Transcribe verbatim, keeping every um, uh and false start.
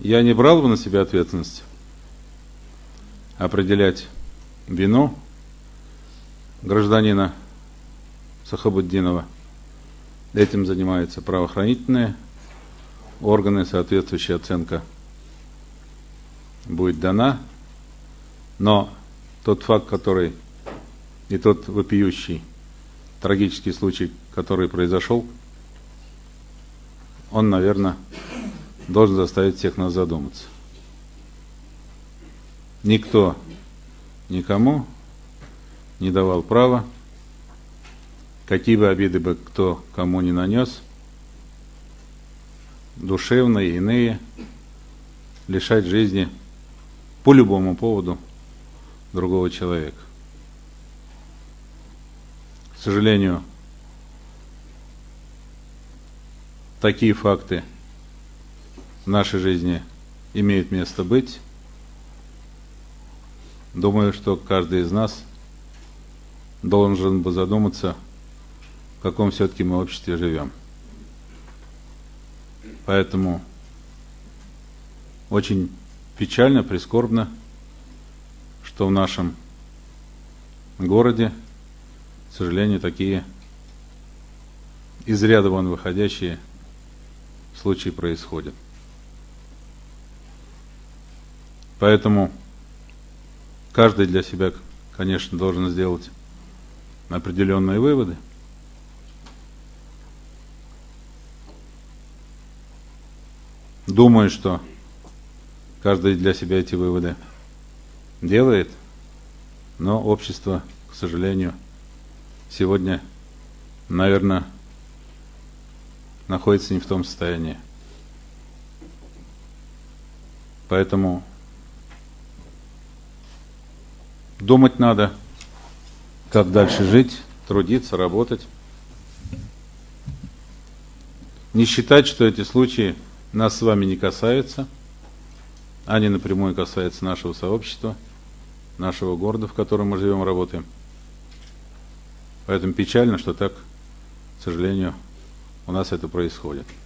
Я не брал бы на себя ответственность определять вину гражданина Сахабутдинова. Этим занимаются правоохранительные органы, соответствующая оценка будет дана. Но тот факт, который и тот вопиющий трагический случай, который произошел, он, наверное, должен заставить всех нас задуматься. Никто никому не давал права, какие бы обиды бы кто кому не нанес, душевные, иные, лишать жизни по любому поводу другого человека. К сожалению, такие факты в нашей жизни имеют место быть. Думаю, что каждый из нас должен бы задуматься, в каком все-таки мы обществе живем. Поэтому очень печально, прискорбно, что в нашем городе, к сожалению, такие из ряда вон выходящие случаи происходят. Поэтому каждый для себя, конечно, должен сделать определенные выводы. Думаю, что каждый для себя эти выводы делает, но общество, к сожалению, сегодня, наверное, находится не в том состоянии. Поэтому думать надо, как дальше жить, трудиться, работать. Не считать, что эти случаи нас с вами не касаются, они напрямую касаются нашего сообщества, нашего города, в котором мы живем, работаем. Поэтому печально, что так, к сожалению, у нас это происходит.